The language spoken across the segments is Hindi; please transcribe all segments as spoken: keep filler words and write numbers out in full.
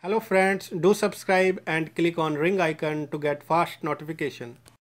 Hello friends, do subscribe and click on ring icon to get fast notification.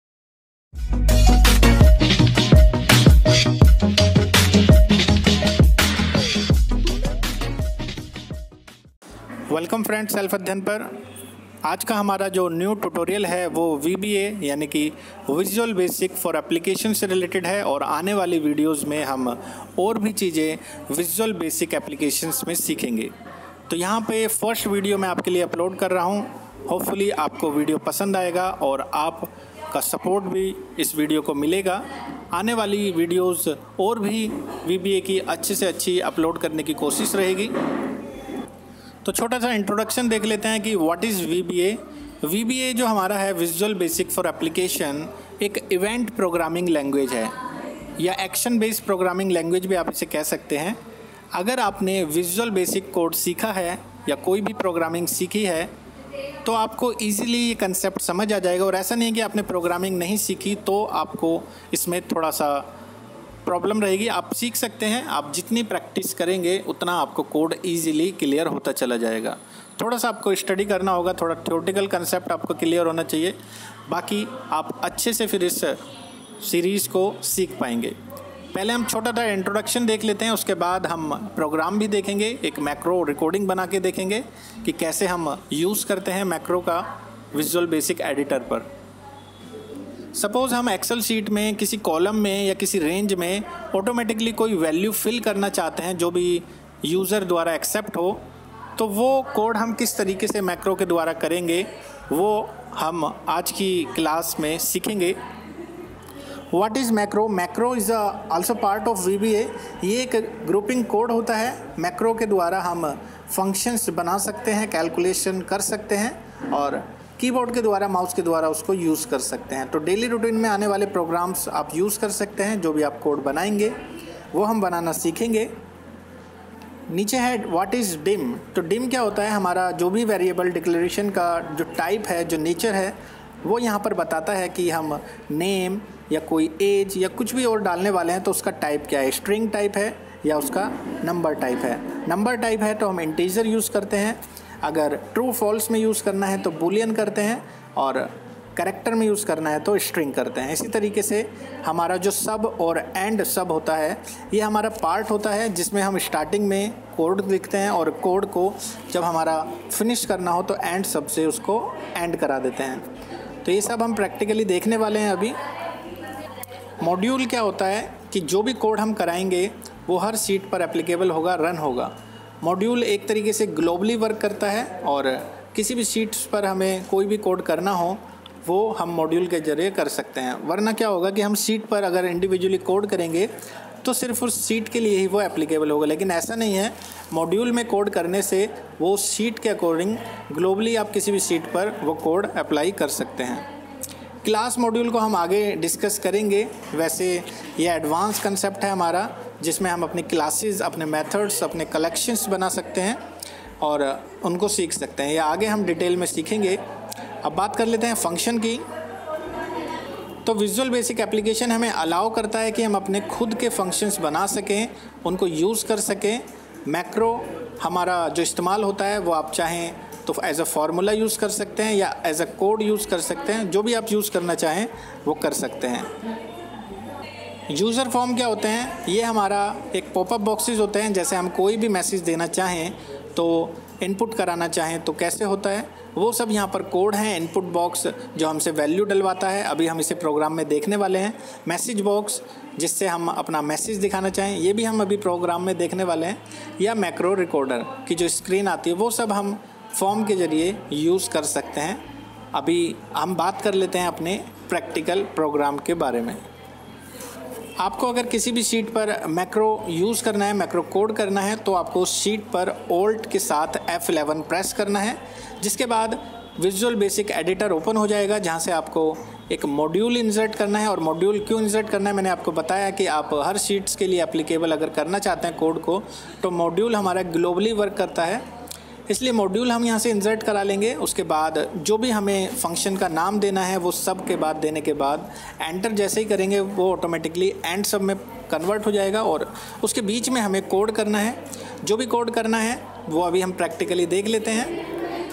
Welcome friends, self अध्ययन पर आज का हमारा जो न्यू ट्यूटोरियल है वो वी बी ए यानी कि विजुअल बेसिक फॉर एप्लीकेशन से रिलेटेड है। और आने वाली वीडियोस में हम और भी चीज़ें विजुअल बेसिक एप्लीकेशंस में सीखेंगे। तो यहाँ पे फर्स्ट वीडियो मैं आपके लिए अपलोड कर रहा हूँ। होपफुली आपको वीडियो पसंद आएगा और आपका सपोर्ट भी इस वीडियो को मिलेगा। आने वाली वीडियोस और भी वी बी ए की अच्छे से अच्छी अपलोड करने की कोशिश रहेगी। तो छोटा सा इंट्रोडक्शन देख लेते हैं कि what is V B A. V B A जो हमारा है विजुअल बेसिक फॉर एप्लीकेशन, एक इवेंट प्रोग्रामिंग लैंग्वेज है या एक्शन बेस्ड प्रोग्रामिंग लैंग्वेज भी आप इसे कह सकते हैं। अगर आपने विजुअल बेसिक कोड सीखा है या कोई भी प्रोग्रामिंग सीखी है तो आपको इजीली ये कंसेप्ट समझ आ जाएगा। और ऐसा नहीं है कि आपने प्रोग्रामिंग नहीं सीखी तो आपको इसमें थोड़ा सा प्रॉब्लम रहेगी। आप सीख सकते हैं, आप जितनी प्रैक्टिस करेंगे उतना आपको कोड इजीली क्लियर होता चला जाएगा। थोड़ा सा आपको स्टडी करना होगा, थोड़ा थ्योरेटिकल कंसेप्ट आपको क्लियर होना चाहिए, बाकी आप अच्छे से फिर इस सीरीज़ को सीख पाएंगे। पहले हम छोटा सा इंट्रोडक्शन देख लेते हैं, उसके बाद हम प्रोग्राम भी देखेंगे, एक मैक्रो रिकॉर्डिंग बना के देखेंगे कि कैसे हम यूज़ करते हैं मैक्रो का विजुअल बेसिक एडिटर पर। सपोज़ हम एक्सेल शीट में किसी कॉलम में या किसी रेंज में ऑटोमेटिकली कोई वैल्यू फिल करना चाहते हैं जो भी यूज़र द्वारा एक्सेप्ट हो, तो वो कोड हम किस तरीके से मैक्रो के द्वारा करेंगे वो हम आज की क्लास में सीखेंगे। What is macro? Macro is also part of V B A. ये एक ग्रुपिंग कोड होता है। मैक्रो के द्वारा हम फंक्शंस बना सकते हैं, कैलकुलेशन कर सकते हैं और कीबोर्ड के द्वारा, माउस के द्वारा उसको यूज़ कर सकते हैं। तो डेली रूटीन में आने वाले प्रोग्राम्स आप यूज़ कर सकते हैं। जो भी आप कोड बनाएंगे वो हम बनाना सीखेंगे। नीचे है व्हाट इज़ डिम। तो डिम क्या होता है? हमारा जो भी वेरिएबल डिक्लेरेशन का जो टाइप है, जो नेचर है, वो यहाँ पर बताता है कि हम नेम या कोई एज या कुछ भी और डालने वाले हैं तो उसका टाइप क्या है, स्ट्रिंग टाइप है या उसका नंबर टाइप है। नंबर टाइप है तो हम इंटीजर यूज़ करते हैं, अगर ट्रू फॉल्स में यूज़ करना है तो बूलियन करते हैं, और कैरेक्टर में यूज़ करना है तो स्ट्रिंग करते हैं। इसी तरीके से हमारा जो सब और एंड सब होता है, ये हमारा पार्ट होता है जिसमें हम स्टार्टिंग में कोड लिखते हैं और कोड को जब हमारा फिनिश करना हो तो एंड सब से उसको एंड करा देते हैं। तो ये सब हम प्रैक्टिकली देखने वाले हैं अभी। मॉड्यूल क्या होता है कि जो भी कोड हम कराएंगे वो हर सीट पर एप्लीकेबल होगा, रन होगा। मॉड्यूल एक तरीके से ग्लोबली वर्क करता है और किसी भी सीट्स पर हमें कोई भी कोड करना हो वो हम मॉड्यूल के ज़रिए कर सकते हैं। वरना क्या होगा कि हम सीट पर अगर इंडिविजुअली कोड करेंगे तो सिर्फ उस सीट के लिए ही वो एप्लीकेबल होगा, लेकिन ऐसा नहीं है। मॉड्यूल में कोड करने से वो सीट के अकॉर्डिंग ग्लोबली आप किसी भी सीट पर वो कोड अप्लाई कर सकते हैं। क्लास मॉड्यूल को हम आगे डिस्कस करेंगे। वैसे ये एडवांस कंसेप्ट है हमारा, जिसमें हम अपनी क्लासेस, अपने मेथड्स, अपने कलेक्शंस बना सकते हैं और उनको सीख सकते हैं। या आगे हम डिटेल में सीखेंगे। अब बात कर लेते हैं फंक्शन की। तो विजुअल बेसिक एप्लीकेशन हमें अलाउ करता है कि हम अपने खुद के फंक्शंस बना सकें, उनको यूज़ कर सकें। मैक्रो हमारा जो इस्तेमाल होता है वो आप चाहें तो एज अ फार्मूला यूज़ कर सकते हैं या एज अ कोड यूज़ कर सकते हैं। जो भी आप यूज़ करना चाहें वो कर सकते हैं। यूज़र फॉर्म क्या होते हैं? ये हमारा एक पॉपअप बॉक्सेस होते हैं। जैसे हम कोई भी मैसेज देना चाहें तो इनपुट कराना चाहें तो कैसे होता है, वो सब यहाँ पर कोड हैं। इनपुट बॉक्स जो हमसे वैल्यू डलवाता है, अभी हम इसे प्रोग्राम में देखने वाले हैं। मैसेज बॉक्स जिससे हम अपना मैसेज दिखाना चाहें, ये भी हम अभी प्रोग्राम में देखने वाले हैं। या मैक्रो रिकॉर्डर की जो स्क्रीन आती है वो सब हम फॉर्म के ज़रिए यूज़ कर सकते हैं। अभी हम बात कर लेते हैं अपने प्रैक्टिकल प्रोग्राम के बारे में। आपको अगर किसी भी शीट पर मैक्रो यूज़ करना है, मैक्रो कोड करना है, तो आपको उस शीट पर ऑल्ट के साथ एफ इलेवन प्रेस करना है। जिसके बाद विजुअल बेसिक एडिटर ओपन हो जाएगा, जहां से आपको एक मॉड्यूल इंसर्ट करना है। और मॉड्यूल क्यों इंसर्ट करना है मैंने आपको बताया कि आप हर शीट्स के लिए एप्लीकेबल अगर करना चाहते हैं कोड को, तो मॉड्यूल हमारा ग्लोबली वर्क करता है, इसलिए मॉड्यूल हम यहाँ से इंसर्ट करा लेंगे। उसके बाद जो भी हमें फंक्शन का नाम देना है वो सब के बाद देने के बाद एंटर जैसे ही करेंगे वो ऑटोमेटिकली एंड सब में कन्वर्ट हो जाएगा। और उसके बीच में हमें कोड करना है। जो भी कोड करना है वो अभी हम प्रैक्टिकली देख लेते हैं।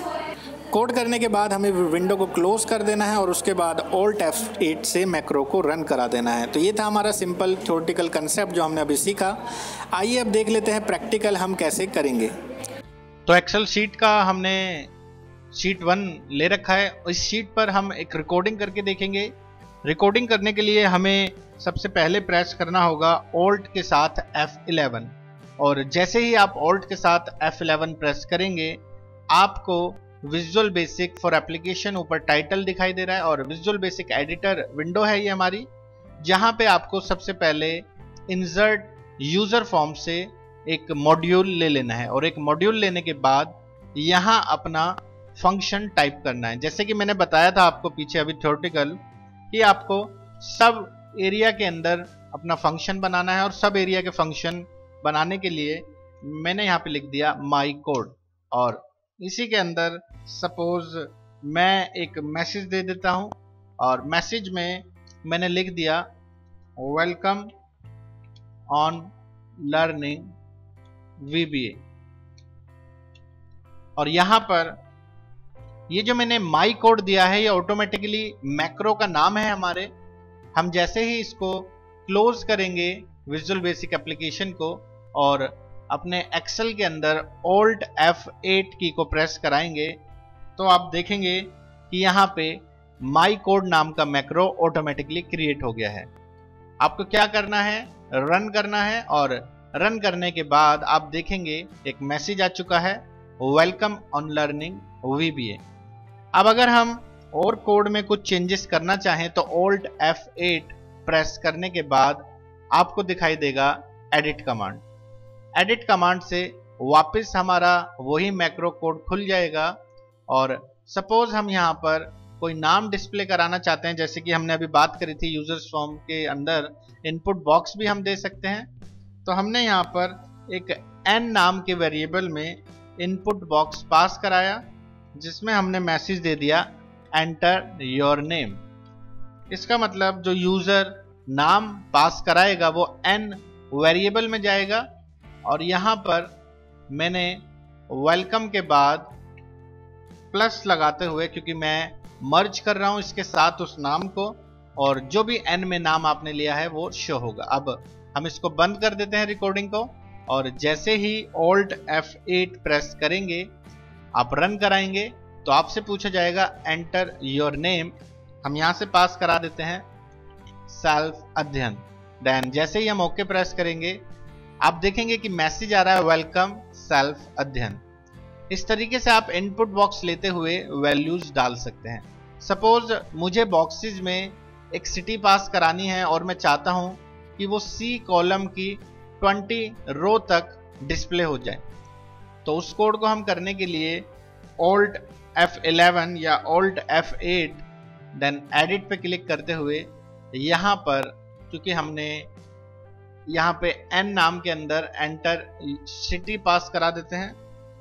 कोड करने के बाद हमें विंडो को क्लोज कर देना है और उसके बाद ऑल्ट एफ एट से मैक्रो को रन करा देना है। तो ये था हमारा सिंपल थ्योरेटिकल कंसेप्ट जो हमने अभी सीखा। आइए अब देख लेते हैं प्रैक्टिकल हम कैसे करेंगे। तो एक्सेल शीट का हमने शीट वन ले रखा है। इस शीट पर हम एक रिकॉर्डिंग करके देखेंगे। रिकॉर्डिंग करने के लिए हमें सबसे पहले प्रेस करना होगा ऑल्ट के साथ एफ इलेवन, और जैसे ही आप ऑल्ट के साथ एफ इलेवन प्रेस करेंगे आपको विजुअल बेसिक फॉर एप्लीकेशन ऊपर टाइटल दिखाई दे रहा है और विजुअल बेसिक एडिटर विंडो है ये हमारी, जहां पे आपको सबसे पहले इंसर्ट यूजर फॉर्म से एक मॉड्यूल ले लेना है और एक मॉड्यूल लेने के बाद यहां अपना फंक्शन टाइप करना है। जैसे कि मैंने बताया था आपको पीछे अभी थ्योरेटिकल कि आपको सब एरिया के अंदर अपना फंक्शन बनाना है, और सब एरिया के फंक्शन बनाने के लिए मैंने यहाँ पे लिख दिया माई कोड, और इसी के अंदर सपोज मैं एक मैसेज दे देता हूँ और मैसेज में मैंने लिख दिया वेलकम ऑन लर्निंग वीबीए। और यहाँ पर ये जो मैंने माई कोड दिया है ये ऑटोमेटिकली मैक्रो का नाम है हमारे। हम जैसे ही इसको क्लोज करेंगे विजुअल बेसिक एप्लीकेशन को और अपने एक्सेल के अंदर ऑल्ट एफ एट की को प्रेस कराएंगे तो आप देखेंगे कि यहाँ पे माई कोड नाम का मैक्रो ऑटोमेटिकली क्रिएट हो गया है। आपको क्या करना है, रन करना है, और रन करने के बाद आप देखेंगे एक मैसेज आ चुका है वेलकम ऑन लर्निंग वीबीए। अब अगर हम और कोड में कुछ चेंजेस करना चाहें तो ऑल्ट एफ एट प्रेस करने के बाद आपको दिखाई देगा एडिट कमांड। एडिट कमांड से वापस हमारा वही मैक्रो कोड खुल जाएगा, और सपोज हम यहाँ पर कोई नाम डिस्प्ले कराना चाहते हैं, जैसे कि हमने अभी बात करी थी यूजर्स फॉर्म के अंदर इनपुट बॉक्स भी हम दे सकते हैं। तो हमने यहाँ पर एक एन नाम के वेरिएबल में इनपुट बॉक्स पास कराया जिसमें हमने मैसेज दे दिया एंटर योर नेम। इसका मतलब जो यूजर नाम पास कराएगा वो एन वेरिएबल में जाएगा, और यहां पर मैंने वेलकम के बाद प्लस लगाते हुए, क्योंकि मैं मर्ज कर रहा हूं इसके साथ उस नाम को, और जो भी एन में नाम आपने लिया है वो शो होगा। अब हम इसको बंद कर देते हैं रिकॉर्डिंग को, और जैसे ही ऑल्ट एफ एट प्रेस करेंगे आप रन कराएंगे तो आपसे पूछा जाएगा एंटर योर नेम। हम यहां से पास करा देते हैं सेल्फ अध्ययन। देन जैसे ही हम ओके प्रेस करेंगे आप देखेंगे कि मैसेज आ रहा है वेलकम सेल्फ अध्ययन। इस तरीके से आप इनपुट बॉक्स लेते हुए वैल्यूज डाल सकते हैं। सपोज मुझे बॉक्सेस में एक सिटी पास करानी है और मैं चाहता हूं कि वो सी कॉलम की ट्वेंटी रो तक डिस्प्ले हो जाए, तो उस कोड को हम करने के लिए ऑल्ट एफ इलेवन या Alt F eight then edit पे क्लिक करते हुए यहाँ पर, क्योंकि हमने यहाँ पे एन नाम के अंदर एंटर सिटी पास करा देते हैं,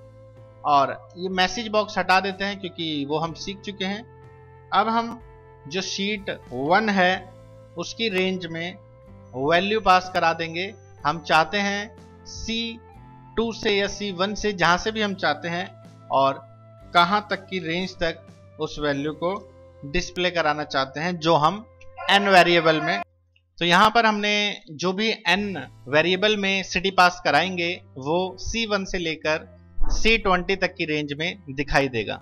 और ये मैसेज बॉक्स हटा देते हैं क्योंकि वो हम सीख चुके हैं। अब हम जो शीट वन है उसकी रेंज में वैल्यू पास करा देंगे। हम चाहते हैं सी टू से या सी वन से, जहां से भी हम चाहते हैं, और कहां तक की रेंज तक उस वैल्यू को डिस्प्ले कराना चाहते हैं जो हम एन वेरिएबल में। तो यहां पर हमने जो भी एन वेरिएबल में सिटी पास कराएंगे वो सी वन से लेकर सी ट्वेंटी तक की रेंज में दिखाई देगा।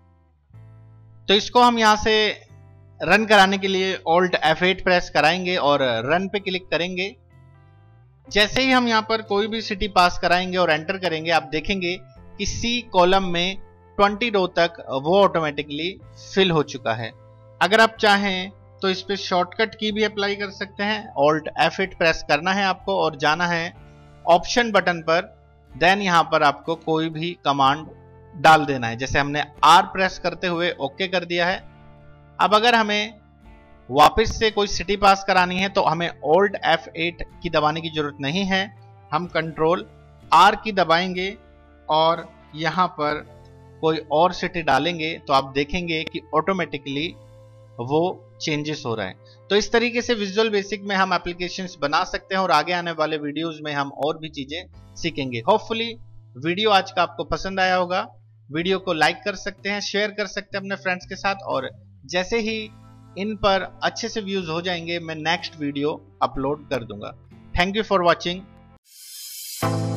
तो इसको हम यहां से रन कराने के लिए ऑल्ट एफ एट प्रेस कराएंगे और रन पे क्लिक करेंगे। जैसे ही हम यहां पर कोई भी सिटी पास कराएंगे और एंटर करेंगे आप देखेंगे कि सी कॉलम में ट्वेंटी रो तक वो ऑटोमेटिकली फिल हो चुका है। अगर आप चाहें तो इस पे शॉर्टकट की भी अप्लाई कर सकते हैं। ऑल्ट एफ एट प्रेस करना है आपको और जाना है ऑप्शन बटन पर, देन यहां पर आपको कोई भी कमांड डाल देना है। जैसे हमने आर प्रेस करते हुए ओके कर दिया है। अब अगर हमें वापस से कोई सिटी पास करानी है तो हमें ऑल्ट एफ एट की दबाने की जरूरत नहीं है, हम कंट्रोल आर की दबाएंगे और यहां पर कोई और सिटी डालेंगे तो आप देखेंगे कि ऑटोमेटिकली वो चेंजेस हो रहा है। तो इस तरीके से विजुअल बेसिक में हम एप्लीकेशंस बना सकते हैं और आगे आने वाले वीडियोस में हम और भी चीजें सीखेंगे। होपफुली वीडियो आज का आपको पसंद आया होगा। वीडियो को लाइक कर सकते हैं, शेयर कर सकते हैं अपने फ्रेंड्स के साथ, और जैसे ही इन पर अच्छे से व्यूज हो जाएंगे मैं नेक्स्ट वीडियो अपलोड कर दूंगा। Thank you for watching.